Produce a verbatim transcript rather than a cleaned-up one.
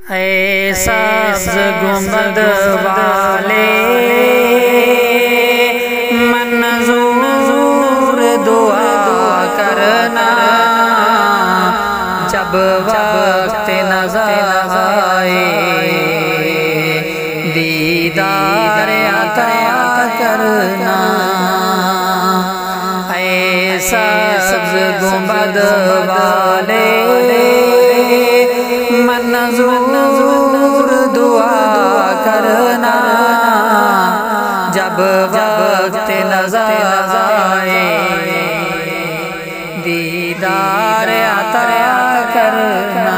ऐ सब्ज़ गुंबद वाले मंजूर दुआ करना, जब वक्त नज़र आए दीदार अता करना। ऐ सब्ज़ गुंबद वाले मंजूर दुआ करना, जब वक्त नज़र आए दीदार अता करना।